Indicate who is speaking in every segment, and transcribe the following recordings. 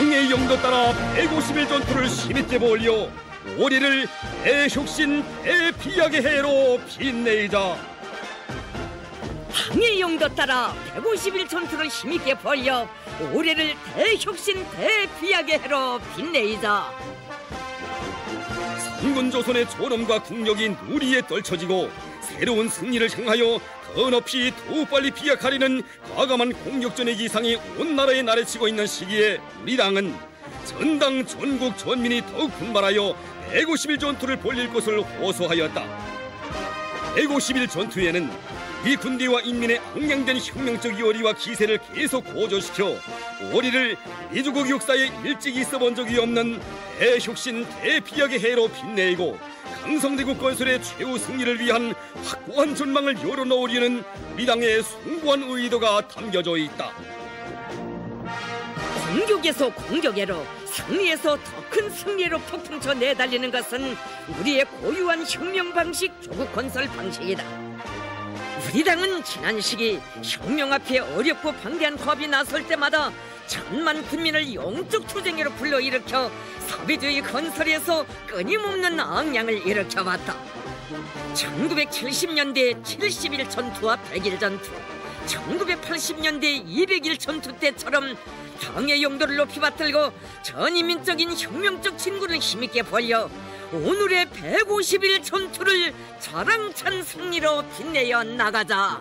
Speaker 1: 당의 영도 따라 150일 전투를 힘있게 벌여 우리를 대혁신 대비약의 해로 빛내자.
Speaker 2: 당의 영도 따라 150일 전투를 힘있게 벌여 올해를 대혁신 대비약의 해로 빛내자.
Speaker 1: 삼군조선의 존엄과 국력이 누리에 떨쳐지고 새로운 승리를 향하여 더 높이 더 빨리 비약하려는 과감한 공격전의 기상이 온 나라에 나래치고 있는 시기에 우리 당은 전당 전국 전민이 더욱 분발하여 150일 전투를 벌릴 것을 호소하였다. 150일 전투에는 이 군대와 인민의 악량된 혁명적 요리와 기세를 계속 고조시켜 우리를 민주국 역사에 일찍 있어본 적이 없는 대혁신 대비약의 해로 빛내고 강성대국 건설의 최후 승리를 위한 확고한 전망을 열어놓으려는 우리 당의 숭고한 의도가 담겨져 있다.
Speaker 2: 공격에서 공격으로, 승리에서 더 큰 승리로 폭풍쳐 내달리는 것은 우리의 고유한 혁명 방식, 조국 건설 방식이다. 우리 당은 지난 시기 혁명 앞에 어렵고 방대한 겁이 나설 때마다 천만 군민을 영적 투쟁으로 불러일으켜 사회주의 건설에서 끊임없는 악량을 일으켜왔다. 1970년대 70일 전투와 100일 전투, 1980년대 200일 전투 때처럼 당의 용도를 높이 받들고 전인민적인 혁명적 진군을 힘있게 벌여 오늘의 150일 전투를 자랑찬 승리로 빛내어 나가자.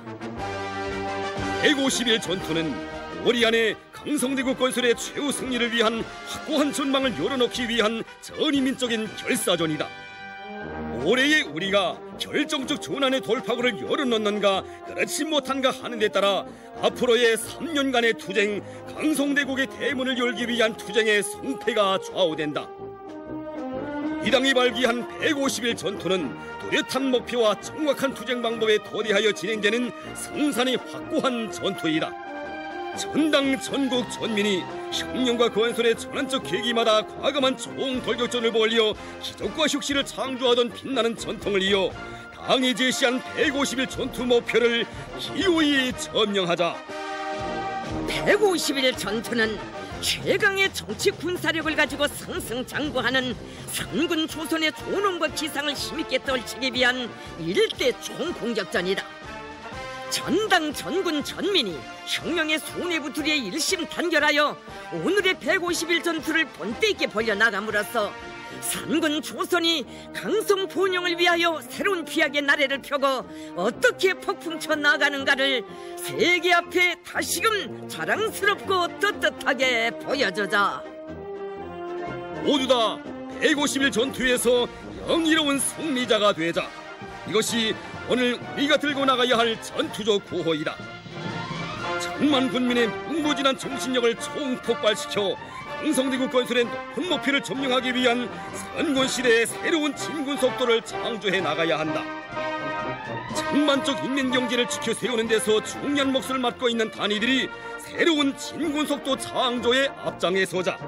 Speaker 1: 150일 전투는 우리 안에 강성대국 건설의 최후 승리를 위한 확고한 전망을 열어놓기 위한 전인민적인 결사전이다. 올해의 우리가 결정적 전환의 돌파구를 열어놓는가 그렇지 못한가 하는 데 따라 앞으로의 3년간의 투쟁, 강성대국의 대문을 열기 위한 투쟁의 성패가 좌우된다. 이 당이 발기한 150일 전투는 뚜렷한 목표와 정확한 투쟁 방법에 토대하여 진행되는 성산이 확고한 전투이다. 전당 전국 전민이 혁명과 건설의 전환적 계기마다 과감한 총돌격전을 벌여 기적과 혁신을 창조하던 빛나는 전통을 이어 당이 제시한 150일 전투 목표를 기호히 점령하자.
Speaker 2: 150일 전투는 최강의 정치 군사력을 가지고 승승장구하는 삼군 조선의 존엄과 기상을 힘있게 떨치기 위한 일대 총공격전이다. 전당 전군 전민이 혁명의 손해부투리에 일심단결하여 오늘의 150일 전투를 본때 있게 벌려나감으로써 삼군 조선이 강성 번영을 위하여 새로운 비약의 나래를 펴고 어떻게 폭풍쳐 나가는가를 세계 앞에 다시금 자랑스럽고 떳떳하게 보여주자.
Speaker 1: 모두 다 150일 전투에서 영예로운 승리자가 되자. 이것이 오늘 우리가 들고 나가야 할 전투적 구호이다. 천만 군민의 무궁무진한 정신력을 총폭발시켜 강성대국 건설의 높은 목표를 점령하기 위한 선군시대의 새로운 진군 속도를 창조해 나가야 한다. 천만적 인민경제를 지켜 세우는 데서 중요한 몫을 맡고 있는 단위들이 새로운 진군 속도 창조에 앞장에 서자.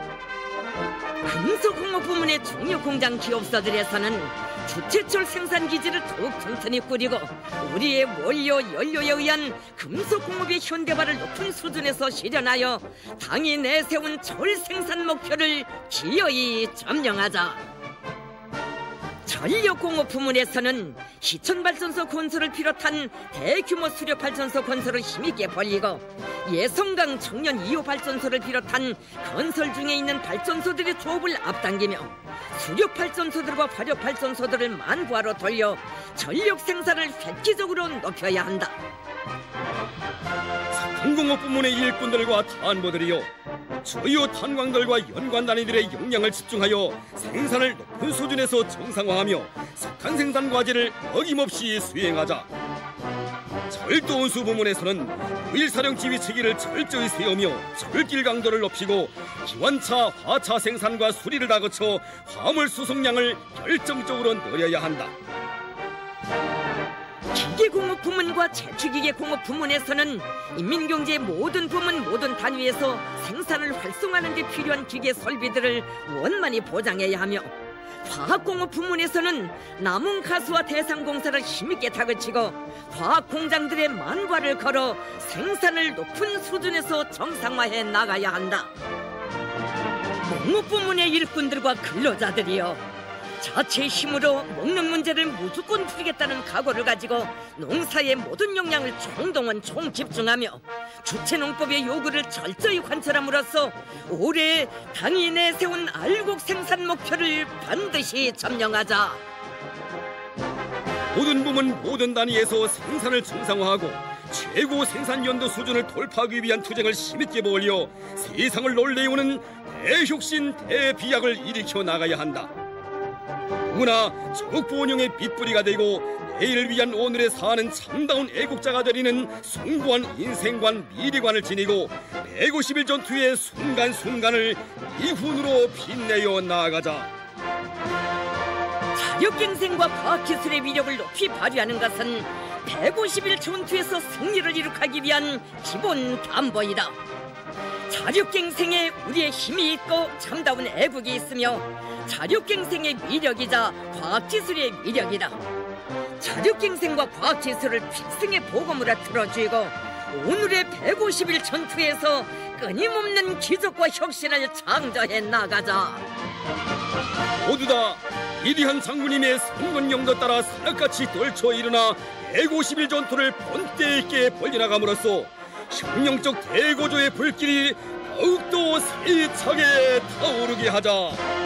Speaker 2: 금속공업 부문의 중요 공장 기업사들에서는 주체철 생산기지를 더욱 튼튼히 꾸리고 우리의 원료, 연료에 의한 금속공업의 현대화를 높은 수준에서 실현하여 당이 내세운 철 생산 목표를 기어이 점령하자. 전력공업 부문에서는 희천발전소 건설을 비롯한 대규모 수력발전소 건설을 힘있게 벌리고 예성강 청년 2호 발전소를 비롯한 건설 중에 있는 발전소들의 조업을 앞당기며 수력발전소들과 화력발전소들을 만부하로 돌려 전력 생산을 획기적으로 높여야 한다.
Speaker 1: 상공업 부문의 일꾼들과 탄보들이요 주요 탄광들과 연관 단위들의 역량을 집중하여 생산을 높은 수준에서 정상화하며 석탄 생산 과제를 어김없이 수행하자. 철도운수 부문에서는 유일사령 지휘 체계를 철저히 세우며 철길 강도를 높이고 기관차, 화차 생산과 수리를 다 거쳐 화물 수송량을 결정적으로 늘려야 한다.
Speaker 2: 기계공업 부문과 제초기계공업 부문에서는 인민경제의 모든 부문, 모든 단위에서 생산을 활성화하는 데 필요한 기계 설비들을 원만히 보장해야 하며 화학공업 부문에서는 남은 가수와 대상공사를 힘있게 다그치고 화학공장들의 만과를 걸어 생산을 높은 수준에서 정상화해 나가야 한다. 농업부문의 일꾼들과 근로자들이여, 자체의 힘으로 먹는 문제를 무조건 풀겠다는 각오를 가지고 농사의 모든 역량을 총동원 총집중하며 주체농법의 요구를 철저히 관철함으로써 올해 당이 내세운 알곡 생산 목표를 반드시 점령하자.
Speaker 1: 모든 부문 모든 단위에서 생산을 정상화하고 최고 생산 연도 수준을 돌파하기 위한 투쟁을 힘있게 벌여 세상을 놀래우는 대혁신 대비약을 일으켜 나가야 한다. 누구나 적부원용의 빗뿌리가 되고 내일을 위한 오늘에 사는 참다운 애국자가 되리는 숭고한 인생관 미래관을 지니고 150일 전투의 순간순간을 이훈으로 빛내어 나아가자.
Speaker 2: 자력갱생과 과학기술의 위력을 높이 발휘하는 것은 150일 전투에서 승리를 이룩하기 위한 기본 담보이다. 자력갱생에 우리의 힘이 있고 참다운 애국이 있으며 자력갱생의 위력이자 과학기술의 위력이다. 자력갱생과 과학기술을 필승의 보고물에 틀어주고 오늘의 150일 전투에서 끊임없는 기적과 혁신을 창조해 나가자.
Speaker 1: 모두 다 위대한 장군님의 선권령도 따라 사악같이 떨쳐 일어나 150일 전투를 본때 있게 벌려나감으로써 혁명적 대고조의 불길이 더욱더 세차게 타오르게 하자.